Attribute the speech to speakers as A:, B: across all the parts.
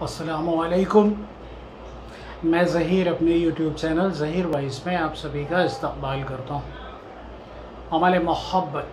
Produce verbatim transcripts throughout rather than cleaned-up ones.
A: अस्सलामुअलैकुम। मैं ज़हीर अपने यूट्यूब चैनल ज़हीर वॉइस में आप सभी का इस्तक़बाल करता हूँ। अमल मोहब्बत,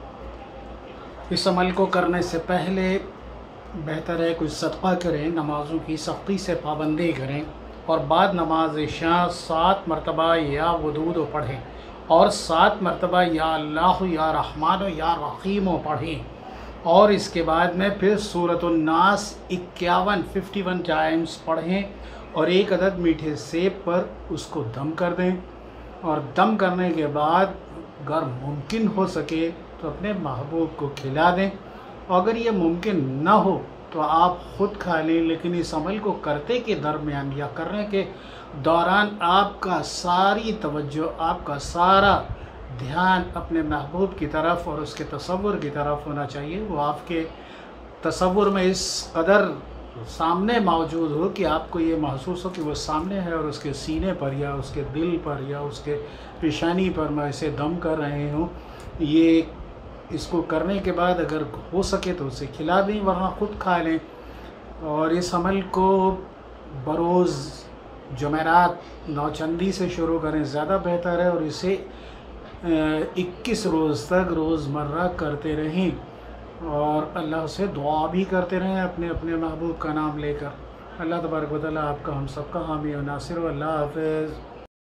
A: इस अमल को करने से पहले बेहतर है कुछ सदक़ा करें, नमाज़ों की सख्ती से पाबंदी करें और बाद नमाज इशा सात मरतबा या वदूद पढ़ें और सात मरतबा या अल्लाह या रहमान या रहीम पढ़ें और इसके बाद में फिर सूरतुन नास इक्यावन फिफ्टी वन टाइम्स पढ़ें और एक अदद मीठे सेब पर उसको दम कर दें और दम करने के बाद अगर मुमकिन हो सके तो अपने महबूब को खिला दें। अगर ये मुमकिन न हो तो आप ख़ुद खा लें, लेकिन इस अमल को करते के दरमियान या करने के दौरान आपका सारी तवज्जो, आपका सारा ध्यान अपने महबूब की तरफ और उसके तसव्वुर की तरफ होना चाहिए। वो आपके तसव्वुर में इस कदर सामने मौजूद हो कि आपको ये महसूस हो कि वो सामने है और उसके सीने पर या उसके दिल पर या उसके पेशानी पर मैं इसे दम कर रहे हूँ। ये इसको करने के बाद अगर हो सके तो उसे खिला दें, वरना ख़ुद खा लें। और इस अमल को बरोज़ जुमेरात नौचंदी से शुरू करें, ज़्यादा बेहतर है। और इसे इक्कीस रोज़ तक रोज़मर्रा करते रहें और अल्लाह से दुआ भी करते रहें अपने अपने महबूब का नाम लेकर। अल्लाह तबारक व तआला आपका हम सबका हामी और नासिर। अल्लाह हाफ़िज़।